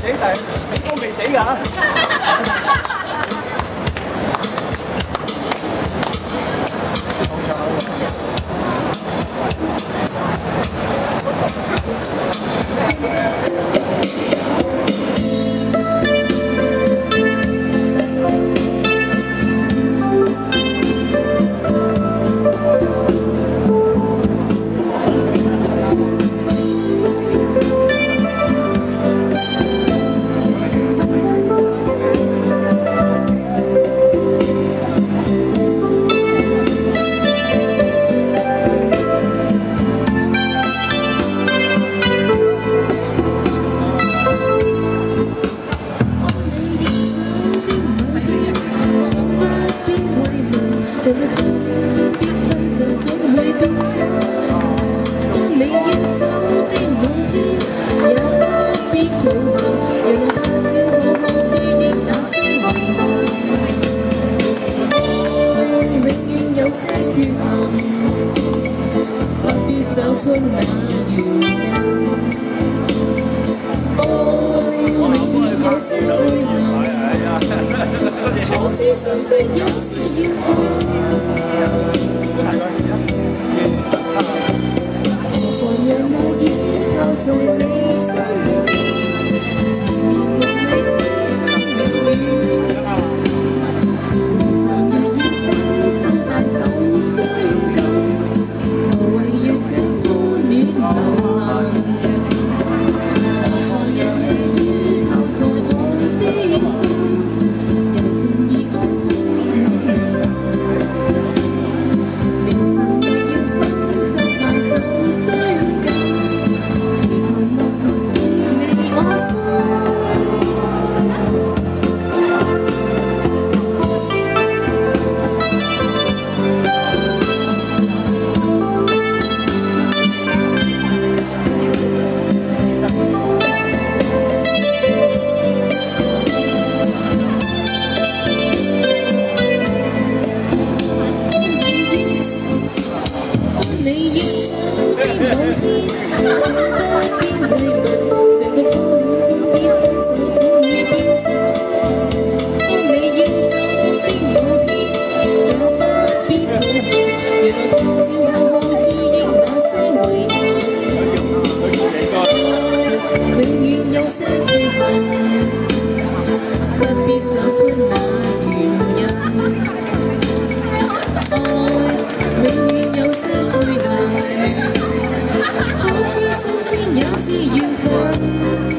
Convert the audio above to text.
死，但係都未死㗎。這個衝動中必分手，總會變心。當你要走的某天，也不必顧慮，讓我打招呼看注意那些遺憾。愛永遠有些缺陷，不必找出那原因。愛永遠有些灰暗。可知相識也是緣分，何讓我依靠在你身邊，纏綿共你此生永遠。明晨若要分手，但怎相救？無謂讓這初戀流行。何讓你依靠在我的心？有些缺陷，不必找出那原因。愛永遠有些灰暗，可知新鮮也是緣分。